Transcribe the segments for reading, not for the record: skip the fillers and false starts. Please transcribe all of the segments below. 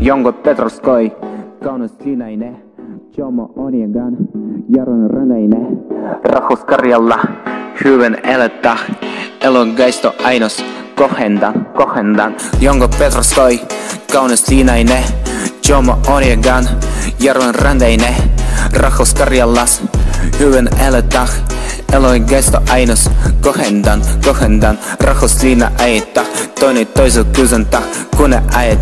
Jonko Petroskoi, kaunis linäinen, Jomo Oniegan, Jaron Ranäinen, Rahus Karjalla, hyvän elettä, elon geisto ainos, kohendan, Jonko Petroskoi, kaunis linäinen, Jomo Oniegan, Jaron Ranäinen, Rahus Karjallas, hyvän elettä, elon geisto ainos, kohendan, Rahus liina äitä, toinen toisu kysyntä, Kune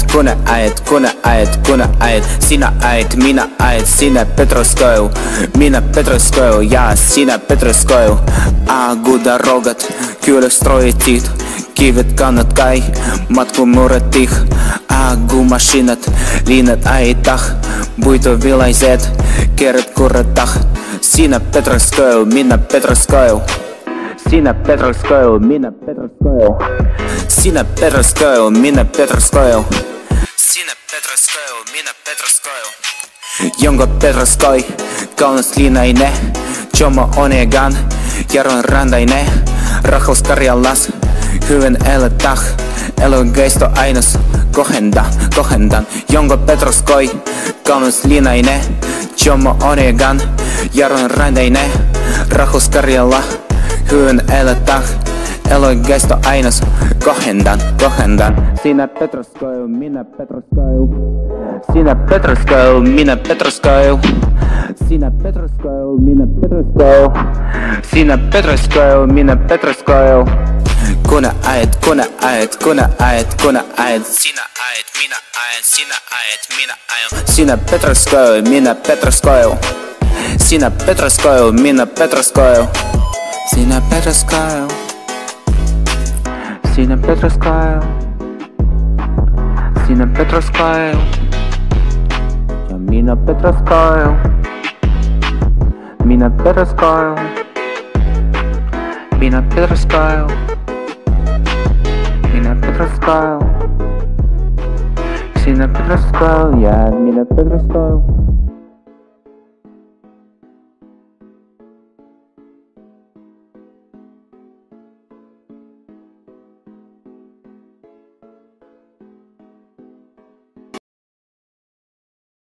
äet, sinä äet, minä äet, sinä Petroskoi, minä Petroskoi, ja sinä Petroskoi. Aguda rogat, kylöstroitit, kivet kannat kai, matku muretih, agumashinat, liinat äitah, buitovilaiset, keret kurretah, sinä Petroskoi, minä Petroskoi. Sinä Petroskoi, minä Petroskoi. Sinä Petroskoi, minä Petroskoi. Sinä Petroskoi, minä Petroskoi. Jonko Petroskoi, kaunis linäinen, Jomo Oniegan, Jaron Ranäinen, Rahus Karjallas, hyvän elettä, elon geisto ainos, kohendan, Jonko Petroskoi, kaunis linäinen, Jomo Oniegan, Jaron Ranäinen, Rahus Karjalla, hyvän elettä, elon geisto ainos, kohendan. Sinä Petroskoi, minä Petroskoi. Sinä Petroskoi, minä Petroskoi. Sinä Petroskoi, minä Petroskoi. Sinä Petroskoi, minä Petroskoi. Kuna äet, sinä äet, minä äet, sinä äet, minä äet. Sinä Petroskoi, minä Petroskoi. Sinä Petroskoi, minä Petroskoi. Sinä Petroskoi. Sinä Petroskoi. Sinä Petroskoi. Ja minä Petroskoi. Minä Petroskoi. Minä Petroskoi. Minä Petroskoi. Sinä Petroskoi. Ja minä Petroskoi.